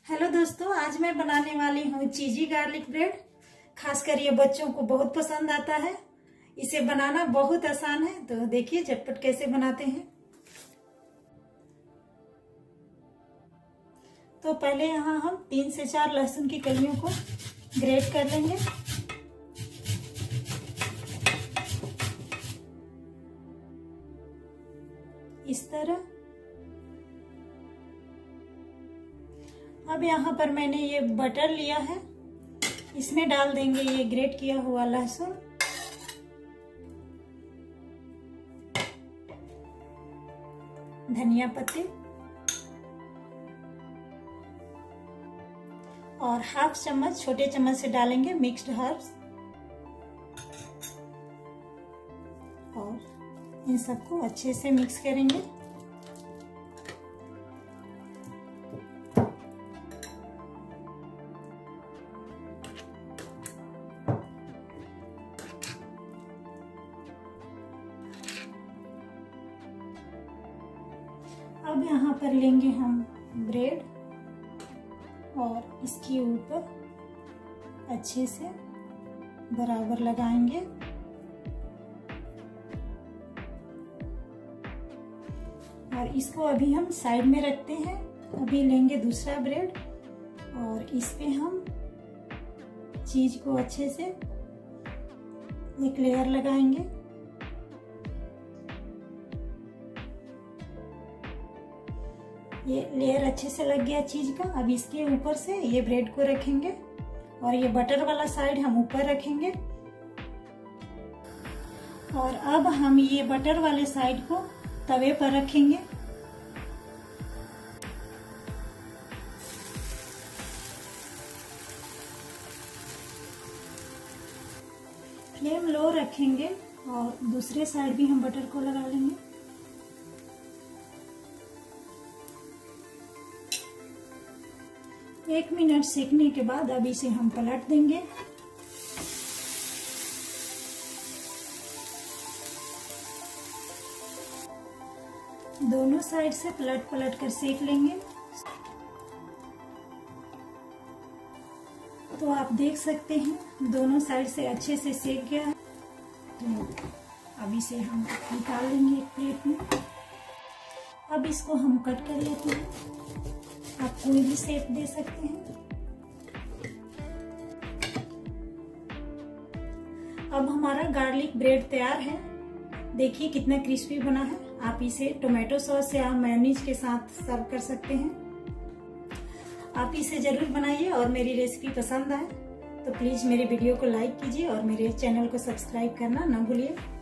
Hello दोस्तों, आज मैं बनाने वाली हूँ चीजी गार्लिक ब्रेड। खासकर ये बच्चों को बहुत पसंद आता है। इसे बनाना बहुत आसान है, तो देखिए झटपट कैसे बनाते हैं। तो पहले यहाँ हम 3 से 4 लहसुन की कलियों को ग्रेट कर लेंगे। इस तरह। अब यहाँ पर मैंने ये बटर लिया है, इसमें डाल देंगे ये ग्रेट किया हुआ लहसुन, धनिया पत्ती और हाफ चम्मच छोटे चम्मच से डालेंगे मिक्स्ड हर्ब्स और इन सबको अच्छे से मिक्स करेंगे। अब यहाँ पर लेंगे हम ब्रेड और इसके ऊपर अच्छे से बराबर लगाएंगे। और इसको अभी हम साइड में रखते हैं। अभी लेंगे दूसरा ब्रेड और इस पे हम चीज को अच्छे से एक लेयर लगाएंगे। ये लेयर अच्छे से लग गया चीज का। अब इसके ऊपर से ये ब्रेड को रखेंगे और ये बटर वाला साइड हम ऊपर रखेंगे। और अब हम ये बटर वाले साइड को तवे पर रखेंगे। फ्लेम लो रखेंगे और दूसरे साइड भी हम बटर को लगा लेंगे। एक मिनट सेकने के बाद अब इसे हम पलट देंगे। दोनों साइड से पलट पलट कर सेक लेंगे। तो आप देख सकते हैं दोनों साइड से अच्छे से सेक गया है। तो अब इसे हम निकाल लेंगे एक प्लेट में। अब इसको हम कट कर लेते हैं। आप कोई भी शेप दे सकते हैं। अब हमारा गार्लिक ब्रेड तैयार है। देखिए कितना क्रिस्पी बना है। आप इसे टोमेटो सॉस या मेयोनीज के साथ सर्व कर सकते हैं। आप इसे जरूर बनाइए और मेरी रेसिपी पसंद आए तो प्लीज मेरे वीडियो को लाइक कीजिए और मेरे चैनल को सब्सक्राइब करना ना भूलिए।